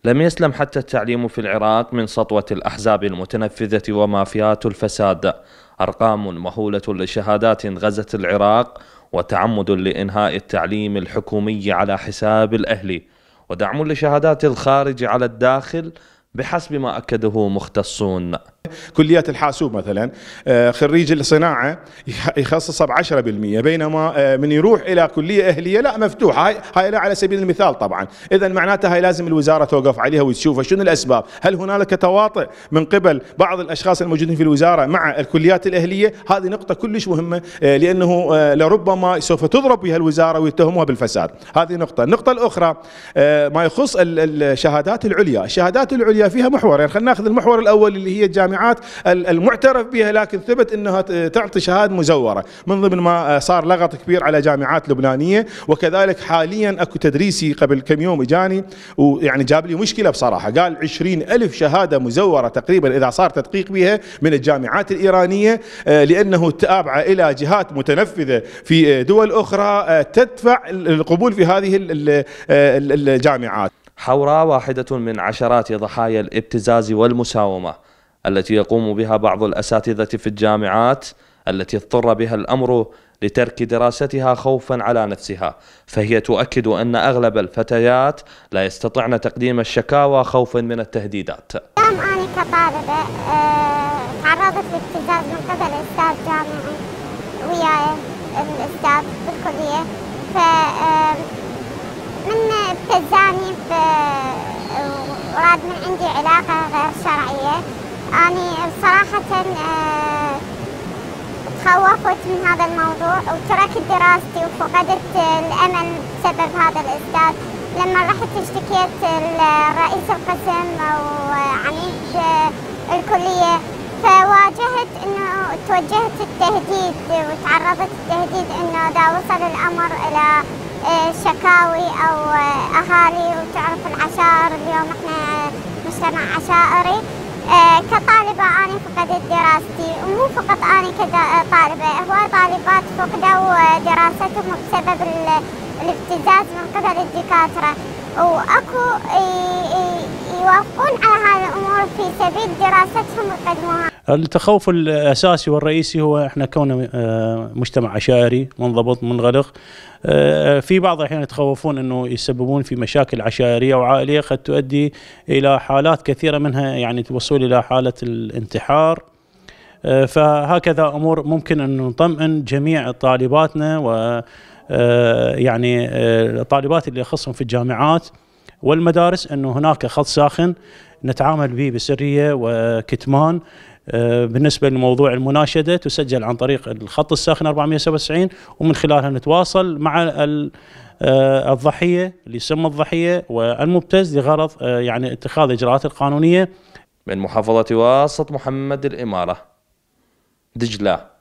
لم يسلم حتى التعليم في العراق من سطوة الأحزاب المتنفذة ومافيات الفساد. أرقام مهولة لشهادات غزت العراق، وتعمد لإنهاء التعليم الحكومي على حساب الأهلي، ودعم لشهادات الخارج على الداخل بحسب ما أكده مختصون. كليات الحاسوب مثلا خريج الصناعة يخصصها ب10%، بينما من يروح إلى كلية أهلية لا مفتوحة. هاي لا على سبيل المثال طبعا. إذا معناتها هاي لازم الوزارة توقف عليها وتشوفها شنو الأسباب. هل هنالك تواطؤ من قبل بعض الأشخاص الموجودين في الوزارة مع الكليات الأهلية؟ هذه نقطة كلش مهمة، لأنه لربما سوف تضرب بها الوزارة ويتهموها بالفساد. هذه نقطة. النقطة الأخرى ما يخص الشهادات العليا. الشهادات العليا فيها محورين، يعني خلينا ناخذ المحور الأول اللي هي الجامعات المعترف بها لكن ثبت انها تعطي شهاده مزوره، من ضمن ما صار لغط كبير على جامعات لبنانيه. وكذلك حاليا اكو تدريسي قبل كم يوم اجاني ويعني جاب لي مشكله بصراحه، قال 20,000 شهاده مزوره تقريبا اذا صار تدقيق بها من الجامعات الايرانيه، لانه تابعه الى جهات متنفذه في دول اخرى تدفع القبول في هذه الجامعات. حوراء واحدة من عشرات ضحايا الابتزاز والمساومة التي يقوم بها بعض الأساتذة في الجامعات، التي اضطر بها الأمر لترك دراستها خوفا على نفسها. فهي تؤكد أن أغلب الفتيات لا يستطعن تقديم الشكاوى خوفا من التهديدات. أنا كطالبة تعرضت لابتزاز من قبل أستاذ جامعي وياي الأستاذ بالكلية، من ابتزاني وراد من عندي علاقة غير شرعية. أنا بصراحة تخوفت من هذا الموضوع وتركت دراستي وفقدت الأمل بسبب هذا الأستاذ. لما رحت اشتكيت رئيس القسم أو عميد الكلية، فواجهت إنه توجهت التهديد وتعرضت التهديد إنه إذا وصل الأمر إلى شكاوي أو أهالي. وتعرف العشائر اليوم إحنا مجتمع عشائري. كطالبة أنا فقدت دراستي، ومو فقط أنا كطالبة، هواي طالبات فقدوا دراستهم بسبب الابتزاز من قبل الدكاترة، وأكو يوافقون على هذه الأمور في سبيل دراستهم ويقدموها. التخوف الأساسي والرئيسي هو إحنا كونه مجتمع عشائري منضبط منغلق. في بعض الأحيان يتخوفون أنه يسببون في مشاكل عشائرية وعائلية قد تؤدي إلى حالات كثيرة منها يعني توصل إلى حالة الانتحار. فهكذا أمور ممكن أن نطمئن جميع طالباتنا و يعني الطالبات اللي يخصهم في الجامعات والمدارس أنه هناك خط ساخن نتعامل به بسرية وكتمان. بالنسبة لموضوع المناشدة تسجل عن طريق الخط الساخن 477، ومن خلالها نتواصل مع الضحية اللي يسمى الضحية والمبتز لغرض يعني اتخاذ الإجراءات القانونية. من محافظة واسط محمد الإمارة، دجلة.